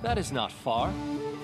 That is not far.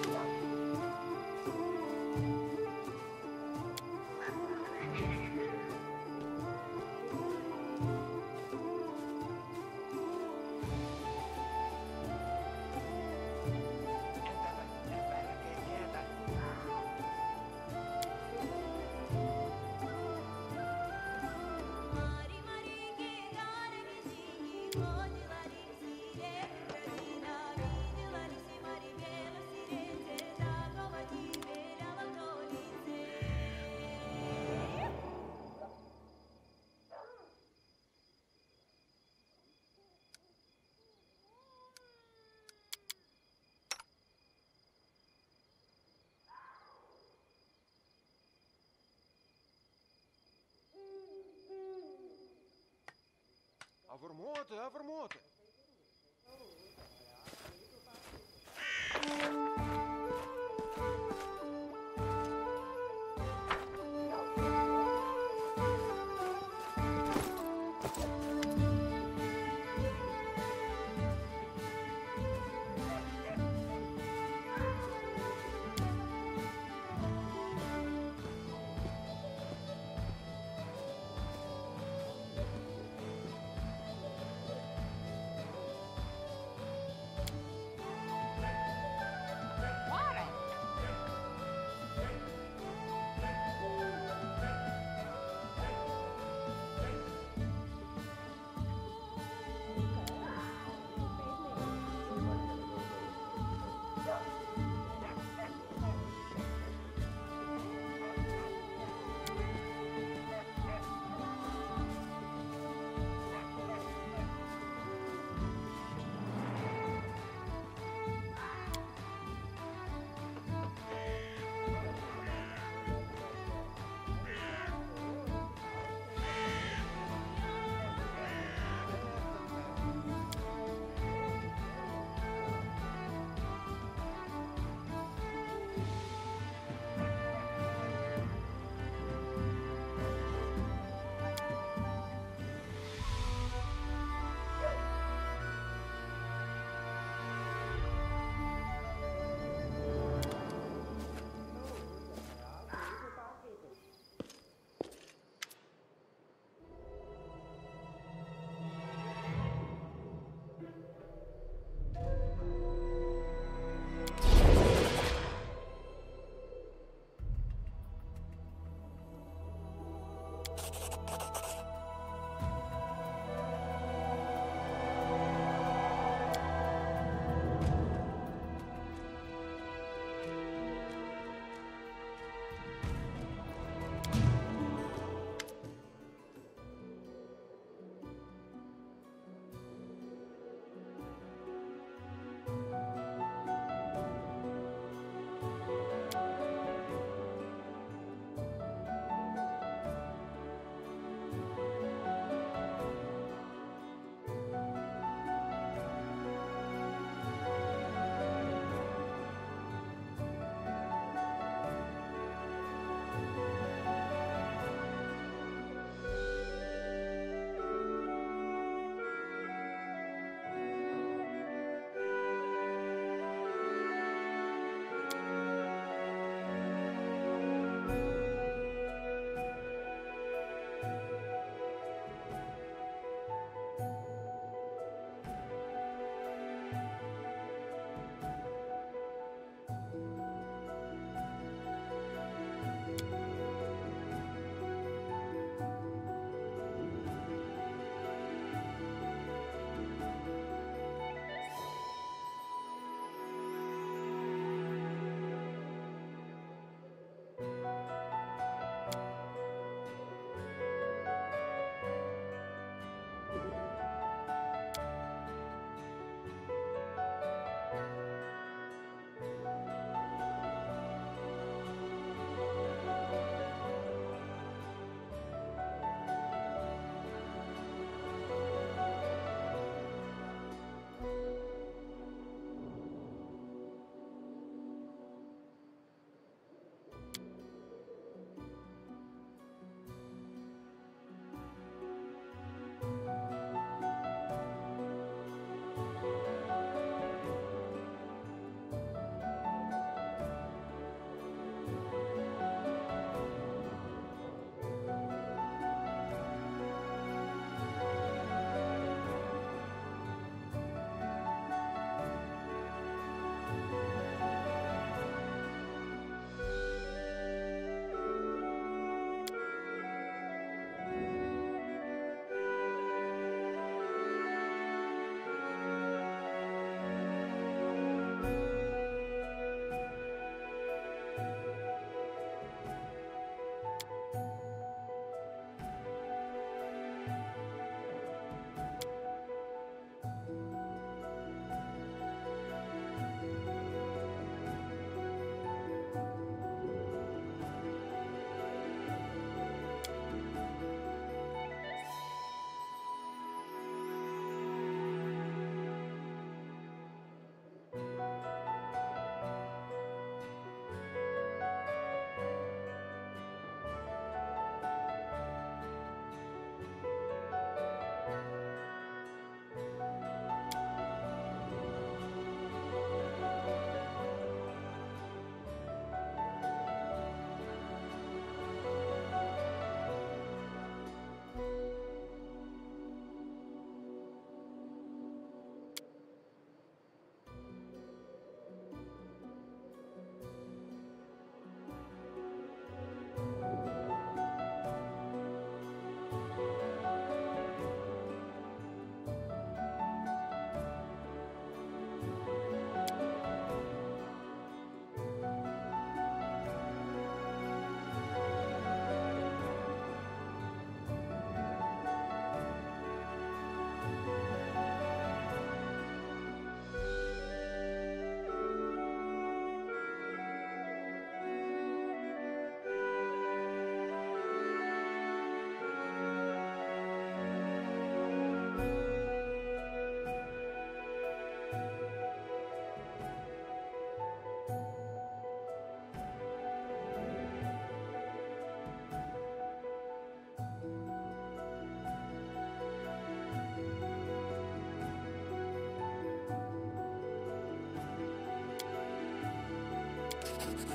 A vermote.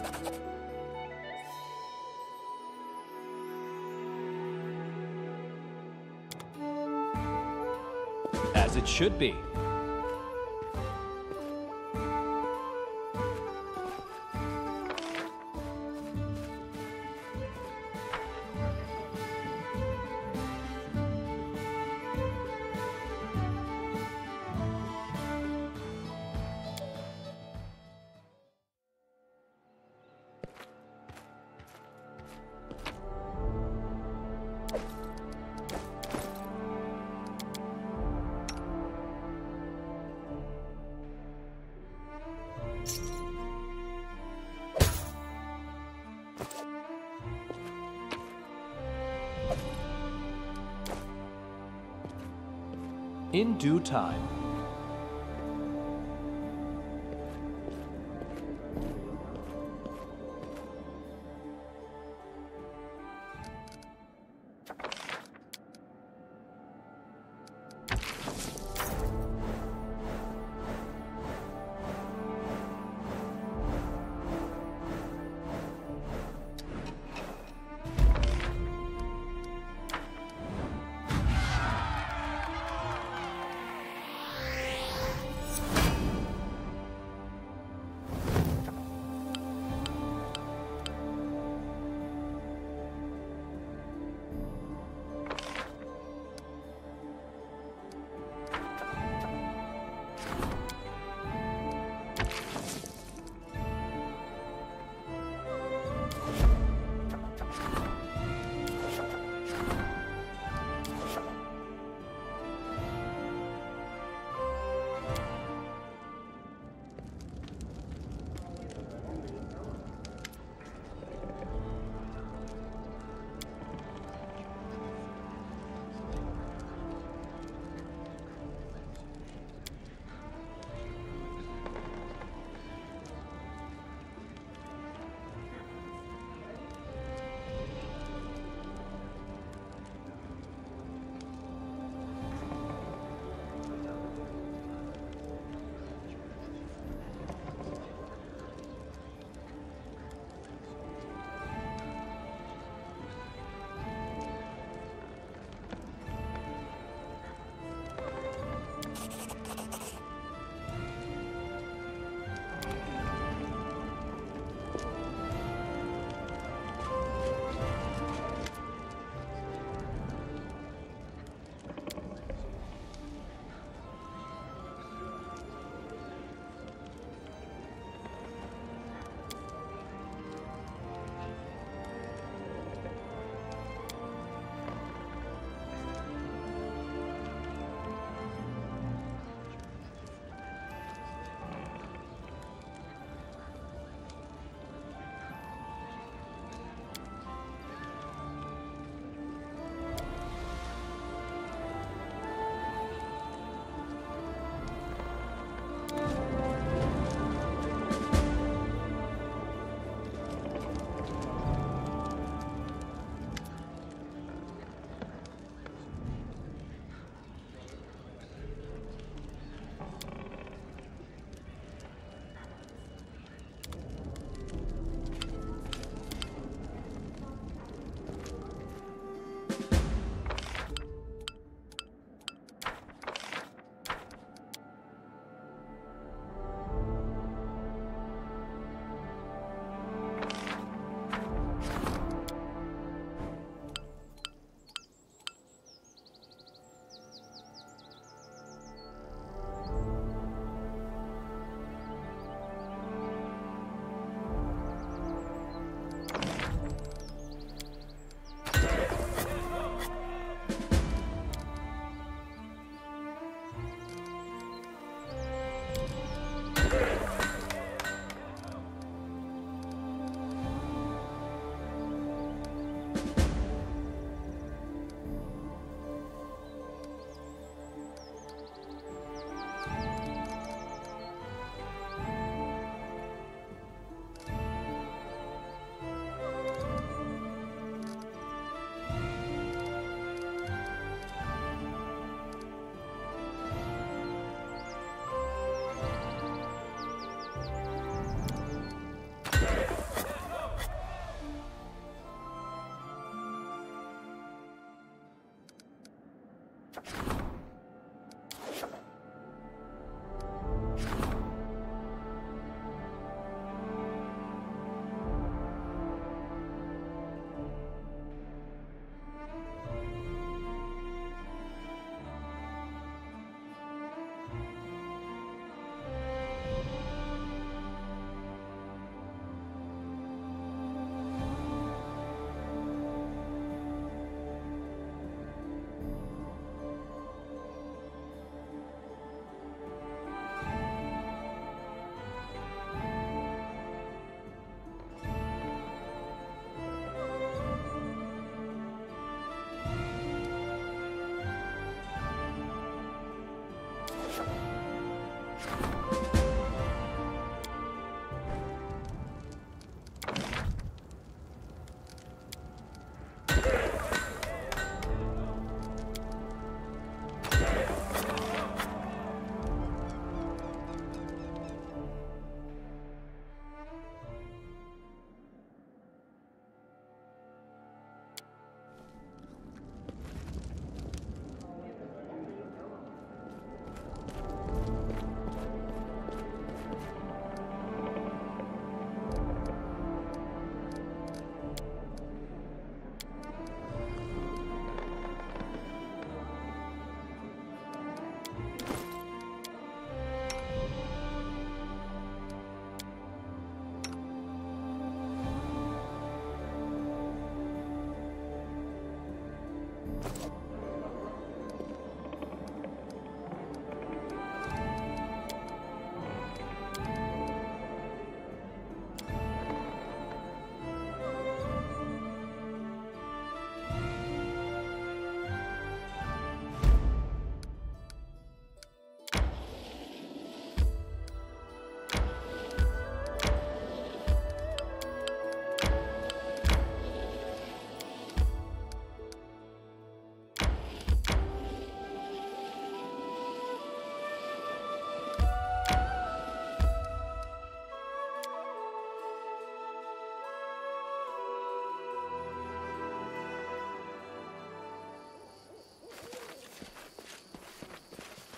As it should be. In due time.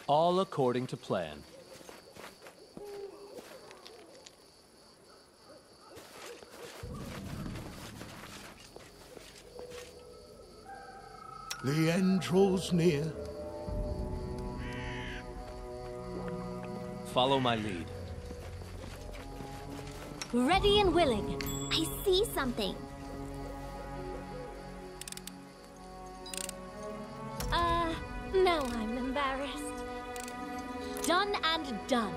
All according to plan. The end draws near. Follow my lead. Ready and willing. I see something. Now I'm embarrassed. Done and done.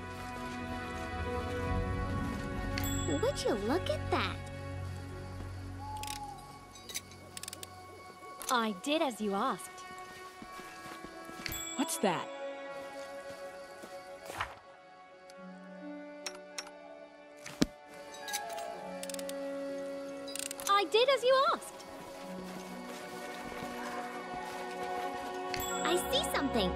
Would you look at that? I did as you asked. What's that? I did as you asked. I see something.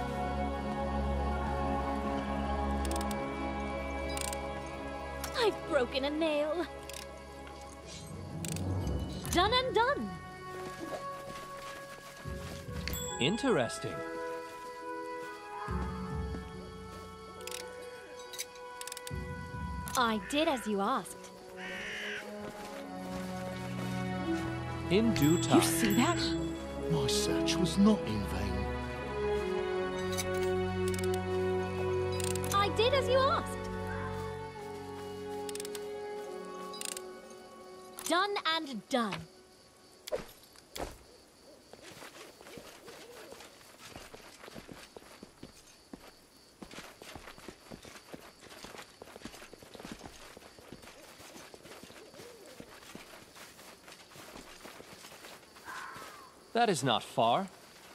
I've broken a nail. Done and done. Interesting. I did as you asked. In due time. You see that? My search was not in vain. I did as you asked. Done and done. That is not far.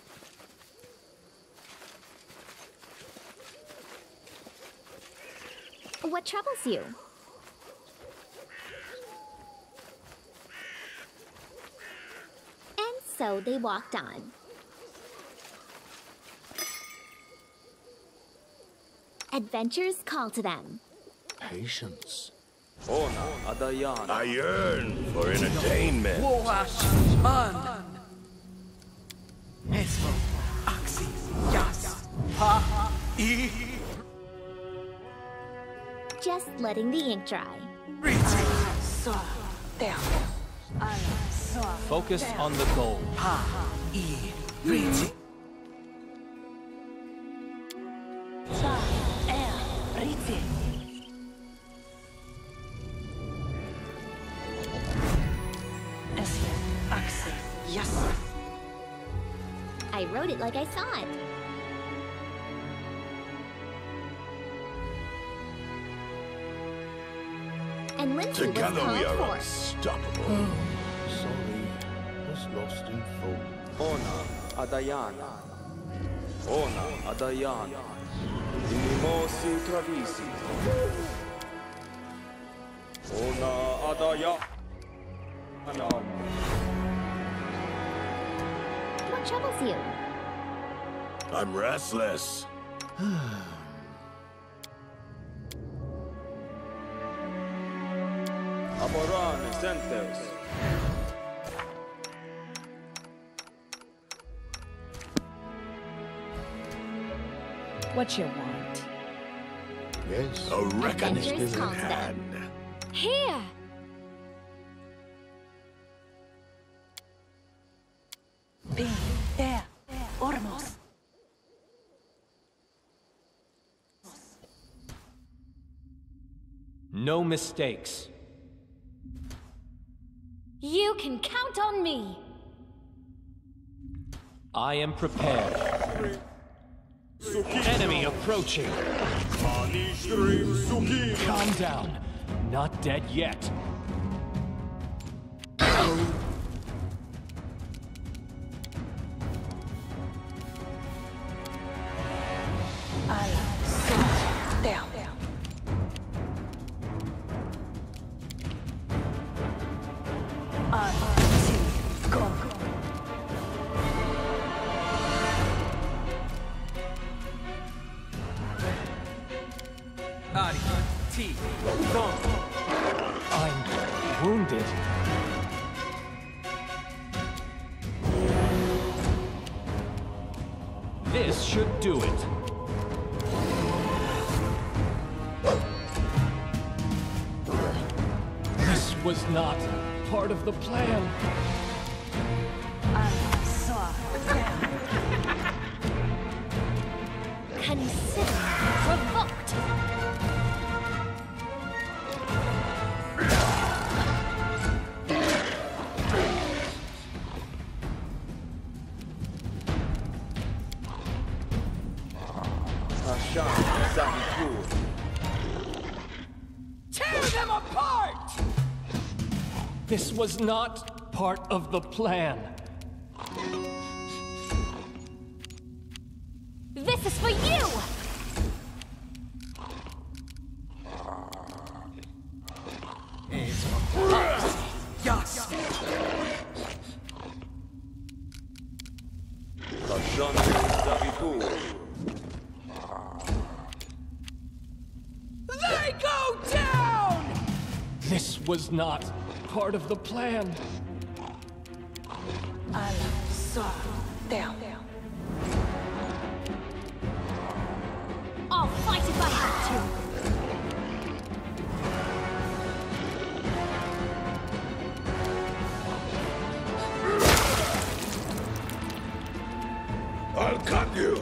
What troubles you? And so they walked on. Adventures call to them. Patience. I yearn for entertainment. Just letting the ink dry. Focus on the goal. I wrote it like I saw it. And Lindsay was Together we called are for. unstoppable. Sorry, was lost in thought. Ona Adayana. Ona Adayana. Dimosi Travisi. Ona Adayana. What troubles you? I'm restless. Amorane Sentes. What you want? Yes, a reckoning Adventures is call at to them. hand. Here. There. Ormos. No mistakes. You can count on me. I am prepared. Enemy approaching. Calm down. Not dead yet. I'm wounded. This This should do it. This was not part of the plan. Consider provoked. Hashan Zahikur. Tear them apart! This was not part of the plan. This is for you! Hashan Zahikur. They go down! This was not part of the plan. I'll fight if I have to. I'll cut you!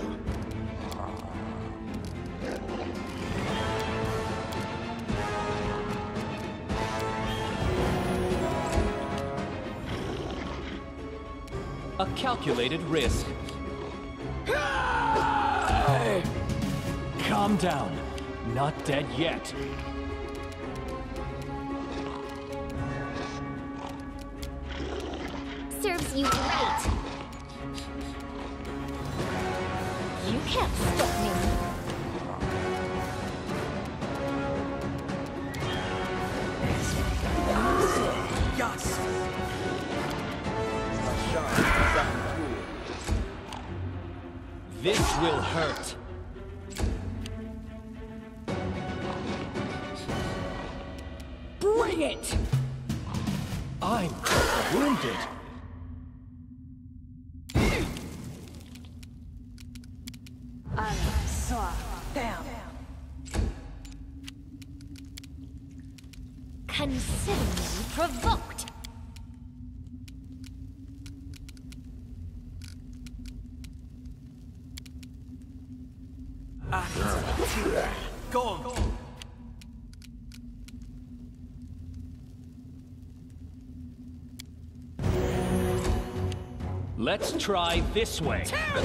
A calculated risk. Calm down. Not dead yet. Serves you right. You can't stop me. Hashan Zahikur. This will hurt. Bring it! I'm wounded. Consider me provoked. Let's try this way.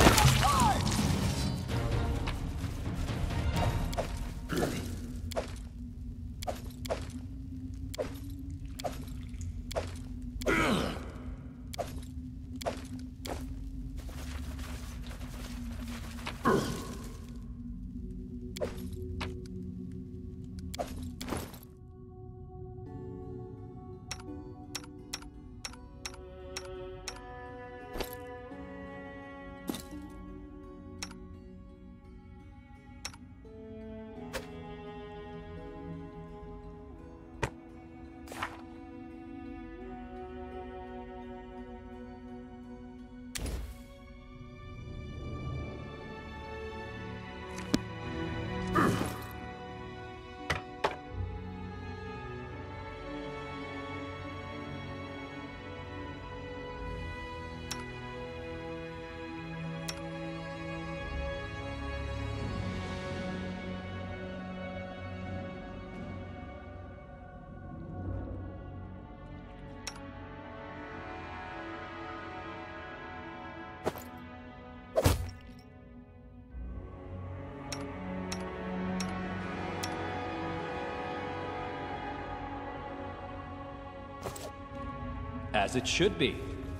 As it should be.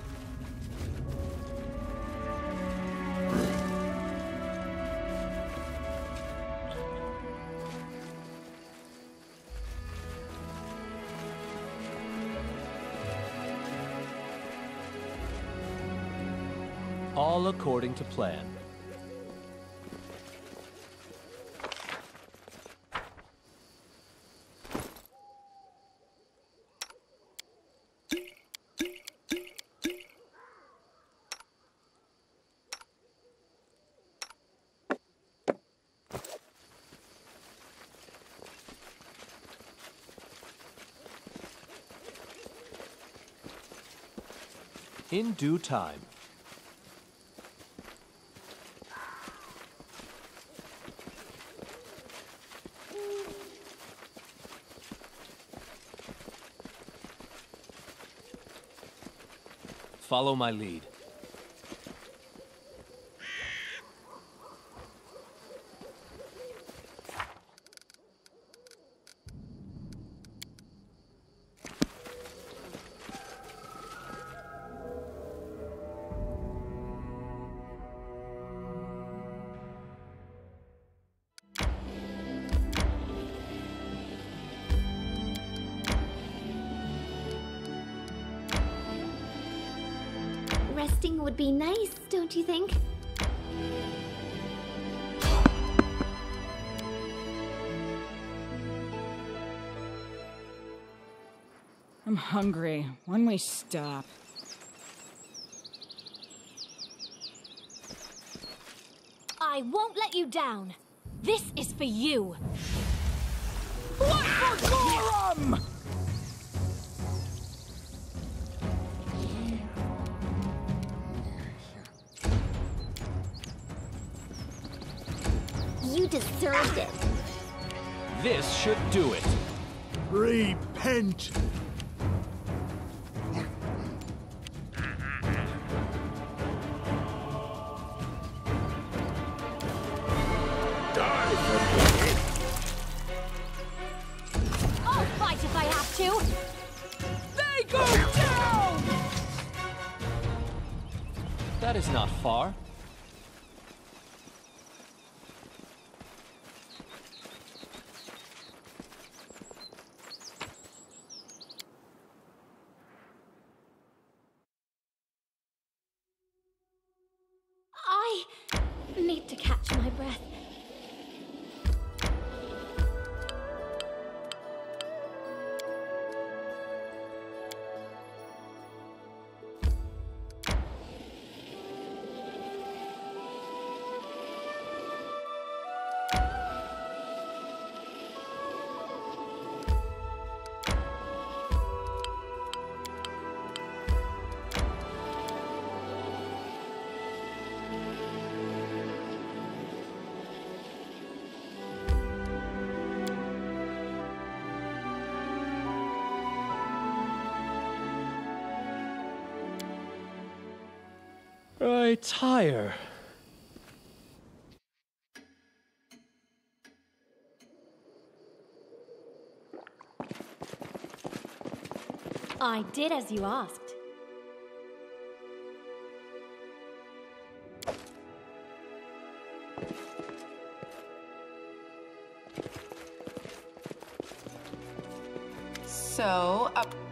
All according to plan. In due time. Follow my lead. Resting would be nice, don't you think? I'm hungry. When we stop. I won't let you down. This is for you. What for Gorham? You deserved it. This should do it. Repent! Die for me! I'll fight if I have to. They go down! That is not far. I need to catch my breath. I tire. I did as you asked. So, up